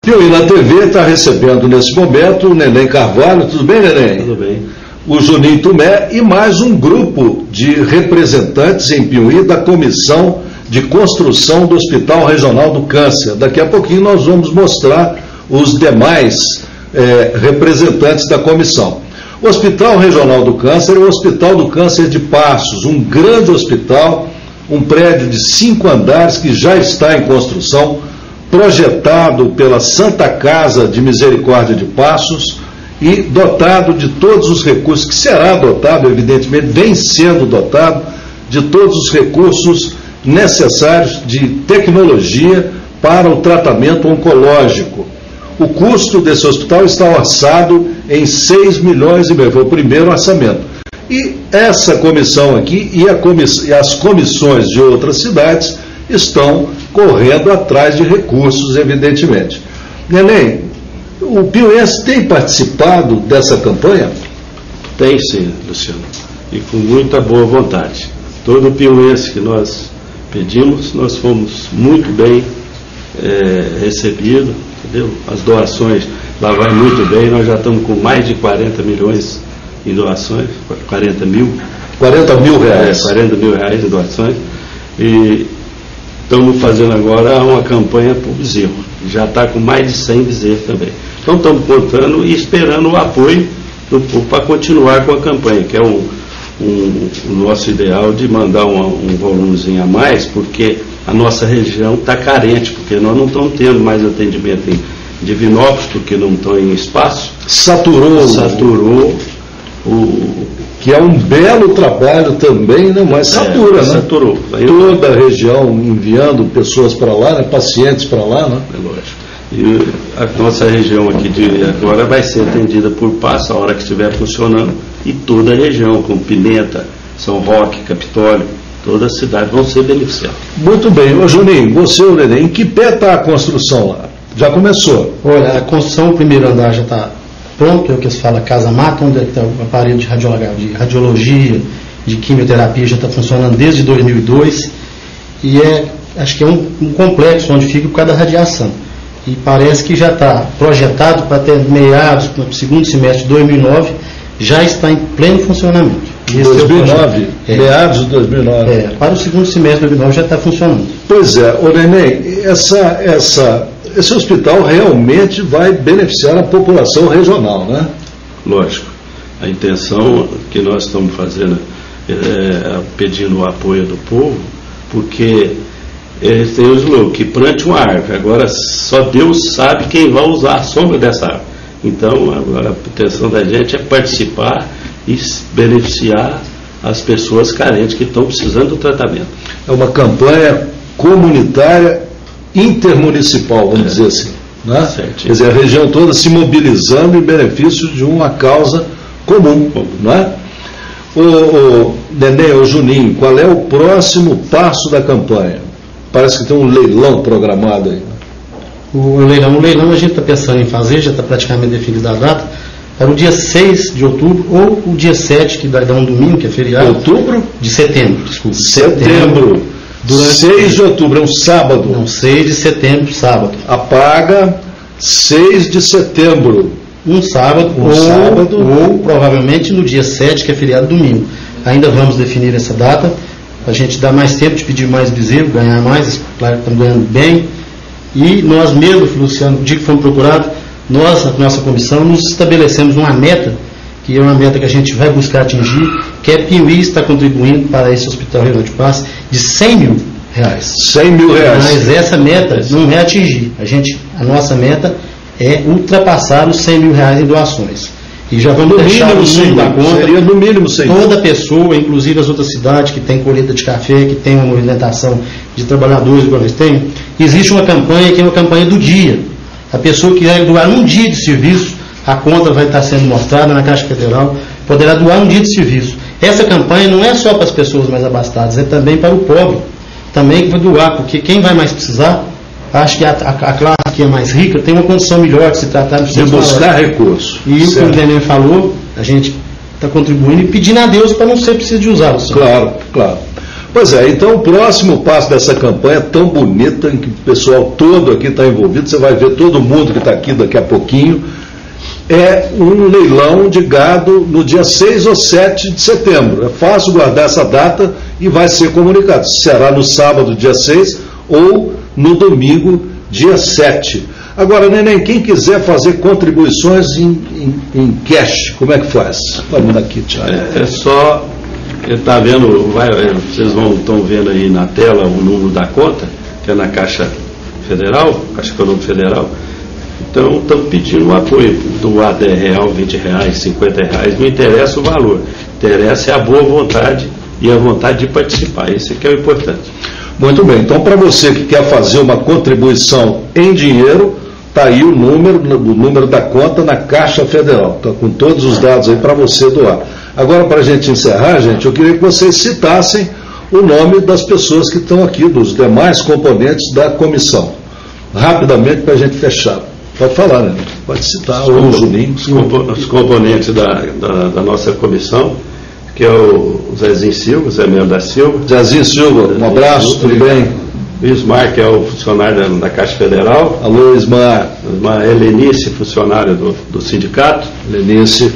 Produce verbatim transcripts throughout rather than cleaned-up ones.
Piuí na T V está recebendo nesse momento o Neném Carvalho. Tudo bem, Neném? Tudo bem. O Juninho Tumé e mais um grupo de representantes em Piuí da Comissão de Construção do Hospital Regional do Câncer. Daqui a pouquinho nós vamos mostrar os demais eh, representantes da comissão. O Hospital Regional do Câncer é o Hospital do Câncer de Passos, um grande hospital, um prédio de cinco andares que já está em construção, projetado pela Santa Casa de Misericórdia de Passos e dotado de todos os recursos, que será dotado, evidentemente, vem sendo dotado de todos os recursos necessários de tecnologia para o tratamento oncológico. O custo desse hospital está orçado em seis milhões e meio, foi o primeiro orçamento. E essa comissão aqui e, a comiss- e as comissões de outras cidades estão correndo atrás de recursos, evidentemente. Neném, o piuense tem participado dessa campanha? Tem sim, Luciano, e com muita boa vontade. Todo piuense que nós pedimos, nós fomos muito bem é, recebidos, entendeu? As doações lá vai muito bem, nós já estamos com mais de quarenta milhões em doações, quarenta mil. quarenta mil reais. É, quarenta mil reais em doações, e estamos fazendo agora uma campanha para o bezerro, já está com mais de cem bezerros também. Então estamos contando e esperando o apoio do povo para continuar com a campanha, que é um, um, o nosso ideal de mandar um, um volumezinho a mais, porque a nossa região está carente, porque nós não estamos tendo mais atendimento em Divinópolis, porque não estão em espaço. Saturou. Saturou. O, que é um belo trabalho também, né? Mas satura, é, né? Saturou. Toda a região enviando pessoas para lá, né? Pacientes para lá, né? É lógico. E a nossa região aqui de agora vai ser atendida por passo a hora que estiver funcionando, e toda a região, como Pimenta, São Roque, Capitólio, toda a cidade vão ser beneficiadas. Muito bem. Ô Juninho, você, o Neném, em que pé está a construção lá? Já começou? Olha, a construção, o primeiro andar já está pronto, é o que se fala casa-mata, onde está o aparelho de radiologia, de radiologia, de quimioterapia, já está funcionando desde dois mil e dois, e é, acho que é um, um complexo onde fica por causa da radiação. E parece que já está projetado para até meados, no segundo semestre de dois mil e nove, já está em pleno funcionamento. Esse dois mil e nove? É, meados de dois mil e nove? É, para o segundo semestre de dois mil e nove já está funcionando. Pois é, ô Neném, essa, essa, esse hospital realmente vai beneficiar a população regional, né? Lógico. A intenção que nós estamos fazendo é pedindo o apoio do povo, porque eles têm o slogan, que plante uma árvore. Agora só Deus sabe quem vai usar a sombra dessa árvore. Então agora a intenção da gente é participar e beneficiar as pessoas carentes que estão precisando do tratamento. É uma campanha comunitária intermunicipal, vamos é. dizer assim. Né? Certo. Quer dizer, a região toda se mobilizando em benefício de uma causa comum. comum. Né? O, o Neném, o Juninho, qual é o próximo passo da campanha? Parece que tem um leilão programado aí. O leilão, o leilão a gente está pensando em fazer, já está praticamente definida a data, para o dia seis de outubro ou o dia sete, que vai dar um domingo, que é feriado. Outubro? De setembro, desculpa. Setembro. Durante... seis de outubro, é um sábado. Não, seis de setembro, sábado. Apaga seis de setembro. Um sábado, um ou, sábado. ou provavelmente no dia sete, que é feriado domingo. Ainda vamos definir essa data, a gente dá mais tempo de pedir mais bezerro, ganhar mais, claro que estamos ganhando bem. E nós mesmos, Luciano, no dia que fomos procurados, nós, a nossa comissão, nos estabelecemos uma meta, que é uma meta que a gente vai buscar atingir, que é Piuí está contribuindo para esse Hospital Regional de Passos de cem mil reais. cem mil reais. Mas essa meta não é atingir. A, gente, a nossa meta é ultrapassar os cem mil reais em doações. E já vamos no deixar mínimo, o número da conta. Seria no mínimo cem. Toda pessoa, inclusive as outras cidades que tem colheita de café, que tem uma movimentação de trabalhadores, igual nós temos, existe uma campanha que é uma campanha do dia. A pessoa que quiser doar um dia de serviço, a conta vai estar sendo mostrada na Caixa Federal, poderá doar um dia de serviço. Essa campanha não é só para as pessoas mais abastadas, é também para o pobre, também que vai doar, porque quem vai mais precisar, acho que a, a, a classe que é mais rica tem uma condição melhor de se tratar de buscar recursos. E o que o Neném falou, a gente está contribuindo e pedindo a Deus para não ser preciso de usá-los. Claro, claro. Pois é, então o próximo passo dessa campanha tão bonita, em que o pessoal todo aqui está envolvido, você vai ver todo mundo que está aqui daqui a pouquinho, é um leilão de gado no dia seis ou sete de setembro. É fácil guardar essa data e vai ser comunicado. Será no sábado, dia seis, ou no domingo, dia sete. Agora, Neném, quem quiser fazer contribuições em, em, em cash, como é que faz? Vamos aqui, Thiago. É, é só... Está vendo, vai, vocês vão estão vendo aí na tela o número da conta, que é na Caixa Federal, Caixa Econômica Federal. Então, estamos pedindo o apoio, doar dez reais, vinte reais, cinquenta reais, não interessa o valor, interessa é a boa vontade e a vontade de participar, esse que é o importante. Muito bem, então para você que quer fazer uma contribuição em dinheiro, está aí o número, o número da conta na Caixa Federal, está com todos os dados aí para você doar. Agora, para a gente encerrar, gente, eu queria que vocês citassem o nome das pessoas que estão aqui, dos demais componentes da comissão. Rapidamente, para a gente fechar. Pode falar, né? Pode citar os, o Juninho. Os, compo os componentes da, da, da nossa comissão, que é o Zezinho Silva, Zé Melo da Silva. Zezinho Silva, um abraço, tudo bem? O Ismar, que é o funcionário da, da Caixa Federal. Alô, Ismar. Ismar Helenice, funcionário do, do sindicato. Helenice.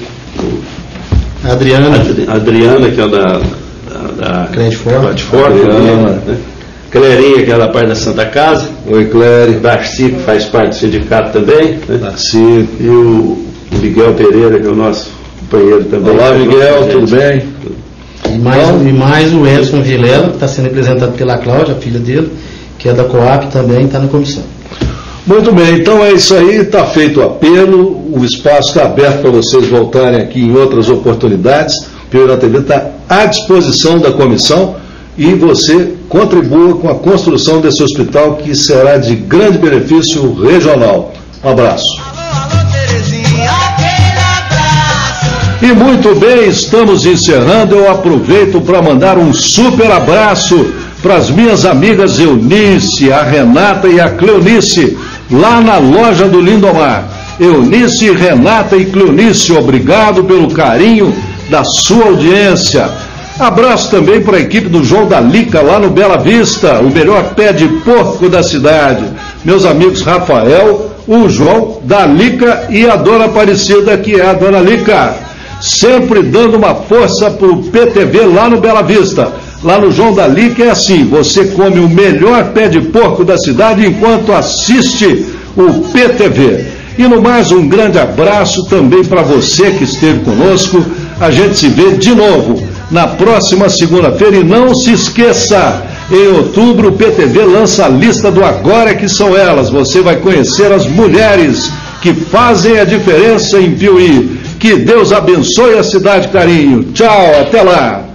A Adriana. A Adriana, que é da, da, da Credform. Adriana, né? Clerinha, que é da parte da Santa Casa. Oi, Cléry. Darcy, que faz parte do sindicato também. Né? Darcy. E o Miguel Pereira, que é o nosso companheiro também. Olá, Miguel, tudo bem? E mais, e mais o Edson Vilela, que está sendo representado pela Cláudia, a filha dele, que é da Coap, também está na comissão. Muito bem, então é isso aí, está feito o apelo, o espaço está aberto para vocês voltarem aqui em outras oportunidades. O Piauí na T V está à disposição da comissão e você contribua com a construção desse hospital que será de grande benefício regional. Um abraço. E muito bem, estamos encerrando. Eu aproveito para mandar um super abraço para as minhas amigas Eunice, a Renata e a Cleonice, lá na loja do Lindomar. Eunice, Renata e Cleonice, obrigado pelo carinho da sua audiência. Abraço também para a equipe do João da Lica, lá no Bela Vista, o melhor pé de porco da cidade. Meus amigos Rafael, o João da Lica e a dona Aparecida, que é a dona Lica, sempre dando uma força para o P T V lá no Bela Vista. Lá no João da Lica é assim, você come o melhor pé de porco da cidade enquanto assiste o P T V. E no mais, um grande abraço também para você que esteve conosco. A gente se vê de novo na próxima segunda-feira e não se esqueça, em outubro o P T V lança a lista do Agora que são elas. Você vai conhecer as mulheres que fazem a diferença em Piauí. Que Deus abençoe a cidade, carinho. Tchau, até lá.